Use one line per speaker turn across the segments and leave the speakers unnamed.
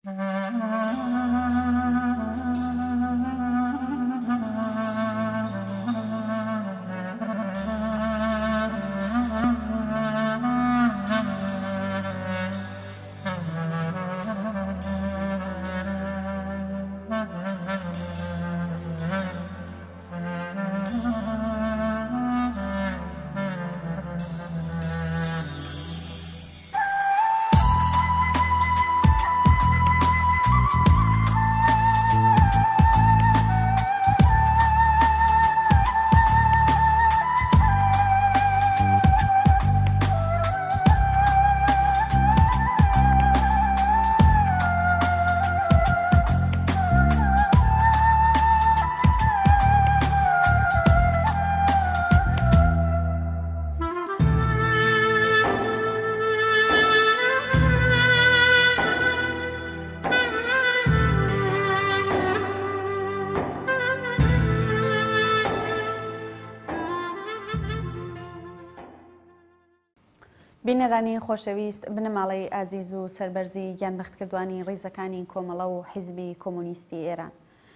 بینەرانی خۆشەویست بنەماڵەی ئازیز و سەربەرزی گیانبەختکردوانی ڕیزەکانی کۆمەڵە و حیزبی کۆمونیستی ئێران،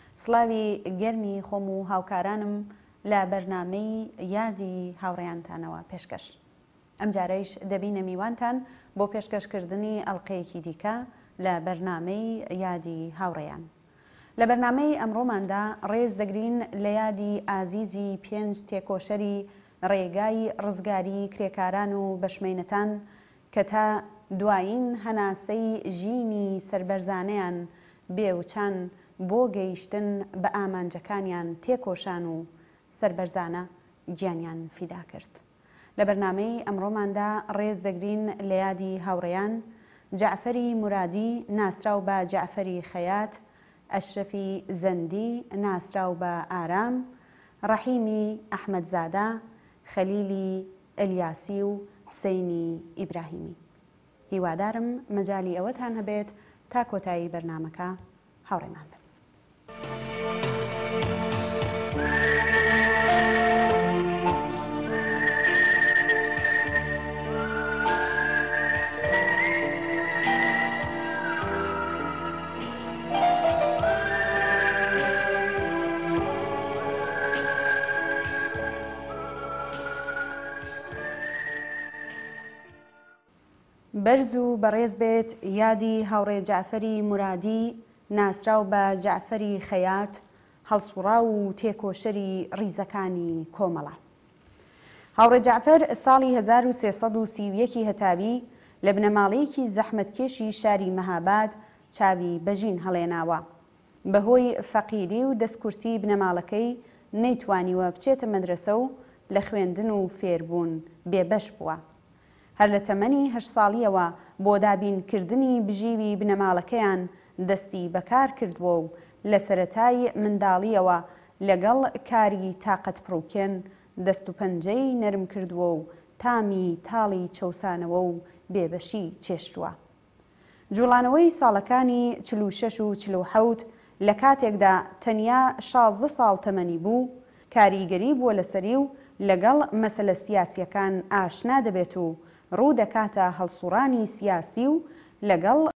سڵاوی گەرمی خۆم و هاوکارانم لە بەرنامەی یادی هاوڕێیانتانەوە پێشکەش. ئەم جارەیش دەبینە میوانتان بۆ پێشکەشکردنی ئەڵقەیەکی دیکە لە بەرنامەی یادی هاوڕێیان. لە بەرنامەی ئەمڕۆماندا ڕێز دەگرین لە یادی ئازیزی 5 تێکۆشەری ڕێگای ڕزگاری کرێکاران و بەشمێنەتان کە تا دوایین هەناسەی ژینی سربەرزانەیان بێوچان بۆ گەیشتن بە ئامانجەکانیان تێکۆشان و سربەرزانە گیانیان فیدا کرد. لە بەرنامەی ئەمڕۆماندا ڕێز دەگرین لە یادی هاوڕێیان جەعفەری مورادی ناسراو بە جەعفەری خەیات، ئەشرەفی زەندی ناسراو بە ئارام، ڕەحیمی ئەحمەدزادە، خەلیلی ئەلیاسی و حسەینی ئیبراهیمی. هیوادارم مەجالی ئەوەتان هەبێت تا کۆتایی بەرنامەکە هاوڕێمان بن. بەرز و بەڕێز بێت یادی هاوڕێ جەعفەری مورادی ناسراو بە جەعفەری خەیات، هەڵسوڕا و تێکۆشەری ڕیزەکانی کۆمەڵە. هاوڕێ جەعفەر ساڵی 1331 هەتاوی لە بنەماڵەیەکی زەحمەتکێشی شاری مەهاباد چاوی بەژین هەڵێناوە. بەهۆی فەقیری و دەستکورتی بنەماڵەکەی نەیتوانیوە بچێتە مەدرسە و لە خوێندن و فێربوون بێبەش بووە. هەر لە تەمەنی 8 ساڵیەوە بۆ دابینکردنی بژیوی بنەماڵەکەیان دەستی بەکار کردووە و لە سەرەتای منداڵیەوە لەگەڵ کاری تاقەت پڕووکێن دەست و پەنجەی نەرم کردووە و تامی تاڵی چەوسانەوە و بێبەشی چێشتووە. جوڵانەوەی ساڵەکانی 46 و 47 لە کاتێکدا تەنیا 16 ساڵ تەمەنی بوو، کاریگەری بووە لەسەری و لەگەڵ مەسەلە سیاسیەکان ئاشنا دەبێت و ڕوو دەکاتە هەڵسوڕانی سیاسی و لەگەڵ